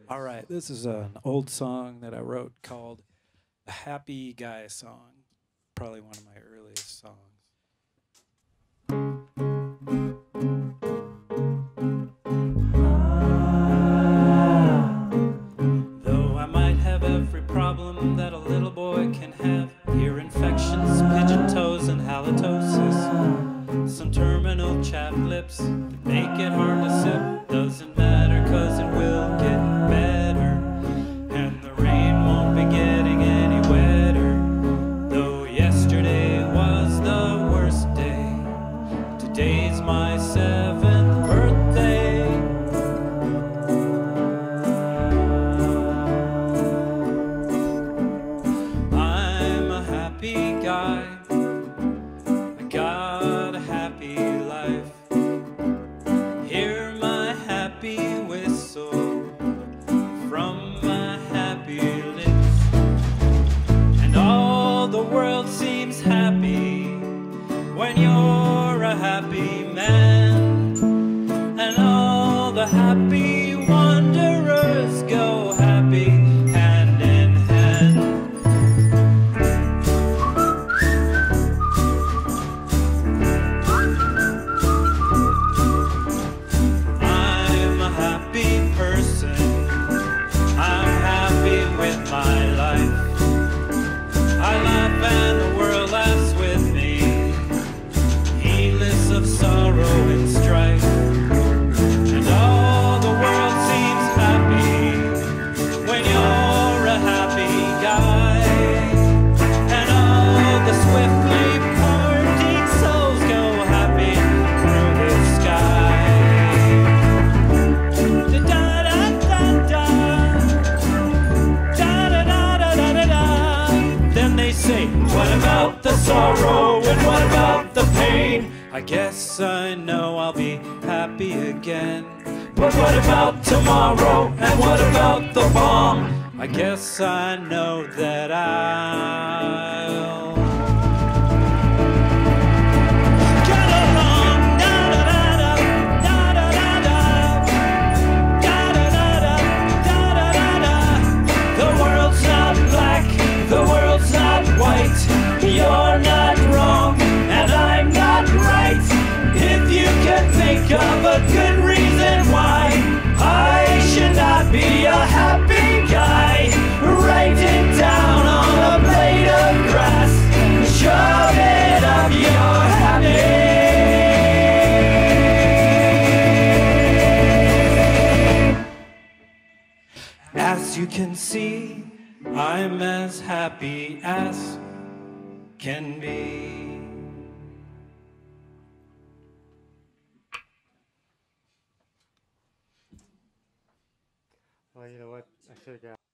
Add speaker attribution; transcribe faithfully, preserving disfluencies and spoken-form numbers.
Speaker 1: All right, this is an old song that I wrote called "A Happy Guy Song." Probably one of my earliest songs. Though I might have every problem that a little boy can have, ear infections, pigeon toes, and halitosis, some terminal chapped lips that make it hard to sip, doesn't matter 'cause it will get better, and the rain won't be getting any wetter. Though yesterday was the worst day, today's my seventh birthday. I'm a happy guy, I got a happy life. Hear my happy whistle from my happy lips, and all the world seems happy when you're a happy man, and all the happy wanderers go happy hand in hand. I'm a happy person, I'm happy with my life. I laugh and the world laughs with me, heedless of sorrow and strife. And all the world seems happy when you're a happy guy, and all the swiftly parting souls go happy through the sky. Da-da-da-da-da, da-da-da-da-da-da. Then they say, what about the sorrow and what about the pain? I guess I know I'll be happy again. But what about tomorrow and what about the bomb? I guess I know that I'll get along. Da-da-da-da, da-da-da-da, da-da-da-da, da-da-da-da. The world's not black, the world's not white. You're not wrong and I'm not right. If you could think of a good reason why I should not be a happy guy, write it down on a blade of grass, shove it up your happy. As you can see, I'm as happy as can be.
Speaker 2: Well, you know what? I should have got